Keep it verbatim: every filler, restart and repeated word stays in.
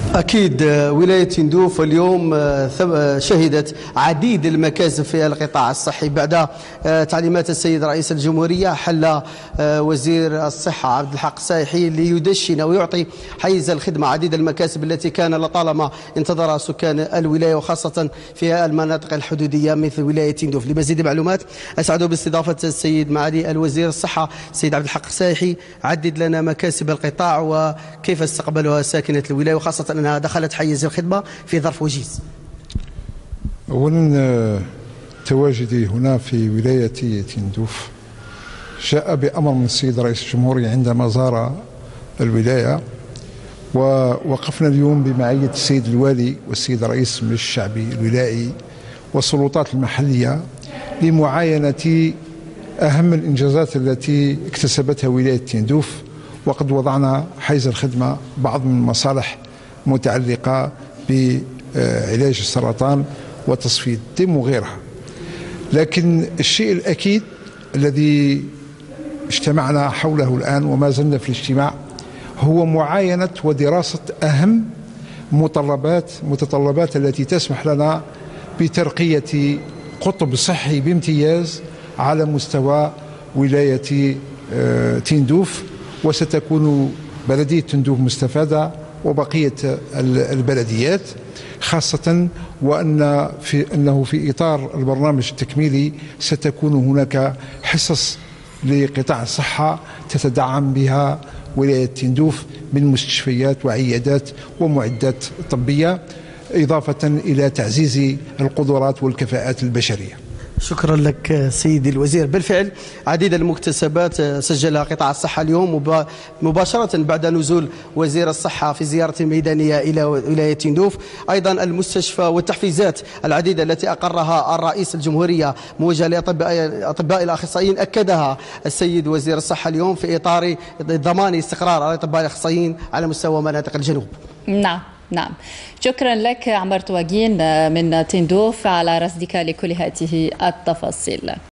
أكيد ولاية تندوف اليوم شهدت عديد المكاسب في القطاع الصحي بعد تعليمات السيد رئيس الجمهورية. حل وزير الصحة عبد الحق سايحي ليدشن ويعطي حيز الخدمة عديد المكاسب التي كان لطالما انتظرها سكان الولاية وخاصة في المناطق الحدودية مثل ولاية تندوف. لمزيد معلومات أسعد باستضافة السيد معالي الوزير الصحة السيد عبد الحق سايحي. عدد لنا مكاسب القطاع وكيف استقبلها ساكنة الولاية وخاصة أنها دخلت حيز الخدمة في ظرف وجيز. أولا تواجدي هنا في ولاية تندوف جاء بأمر من السيد رئيس الجمهورية عندما زار الولاية، ووقفنا اليوم بمعية السيد الوالي والسيد رئيس المجلس الشعبي الولائي والسلطات المحلية لمعاينة أهم الإنجازات التي اكتسبتها ولاية تندوف. وقد وضعنا حيز الخدمة بعض من المصالح متعلقة بعلاج السرطان وتصفية الدم وغيرها. لكن الشيء الأكيد الذي اجتمعنا حوله الآن وما زلنا في الاجتماع هو معاينة ودراسة أهم متطلبات متطلبات التي تسمح لنا بترقية قطب صحي بامتياز على مستوى ولاية تندوف، وستكون بلدية تندوف مستفادة وبقية البلديات، خاصة وأن في أنه في إطار البرنامج التكميلي ستكون هناك حصص لقطاع الصحة تتدعم بها ولاية تندوف من مستشفيات وعيادات ومعدات طبية، إضافة إلى تعزيز القدرات والكفاءات البشرية. شكرا لك سيدي الوزير. بالفعل عديد المكتسبات سجلها قطاع الصحة اليوم مباشرة بعد نزول وزير الصحة في زيارة ميدانية إلى ولاية تندوف. أيضا المستشفى والتحفيزات العديدة التي أقرها الرئيس الجمهورية موجهة لأطباء الأخصائيين أكدها السيد وزير الصحة اليوم في إطار ضمان استقرار الأطباء الأخصائيين على مستوى مناطق الجنوب. نعم نعم، شكرا لك عمر تواجين من تندوف على رصدك لكل هذه التفاصيل.